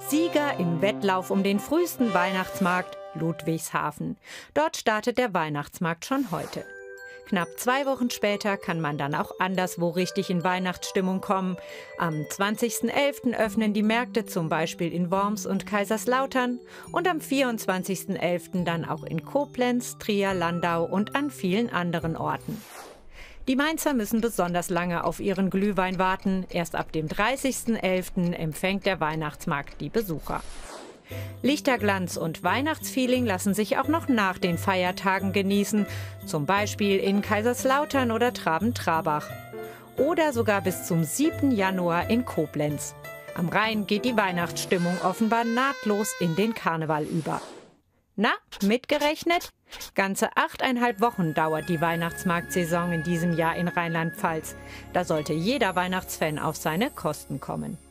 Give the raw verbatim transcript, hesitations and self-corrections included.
Sieger im Wettlauf um den frühesten Weihnachtsmarkt Ludwigshafen. Dort startet der Weihnachtsmarkt schon heute. Knapp zwei Wochen später kann man dann auch anderswo richtig in Weihnachtsstimmung kommen. Am zwanzigsten elften öffnen die Märkte zum Beispiel in Worms und Kaiserslautern und am vierundzwanzigsten elften dann auch in Koblenz, Trier, Landau und an vielen anderen Orten. Die Mainzer müssen besonders lange auf ihren Glühwein warten. Erst ab dem dreißigsten elften empfängt der Weihnachtsmarkt die Besucher. Lichterglanz und Weihnachtsfeeling lassen sich auch noch nach den Feiertagen genießen, zum Beispiel in Kaiserslautern oder Traben-Trarbach. Oder sogar bis zum siebten Januar in Koblenz. Am Rhein geht die Weihnachtsstimmung offenbar nahtlos in den Karneval über. Na, mitgerechnet? Ganze achteinhalb Wochen dauert die Weihnachtsmarktsaison in diesem Jahr in Rheinland-Pfalz. Da sollte jeder Weihnachtsfan auf seine Kosten kommen.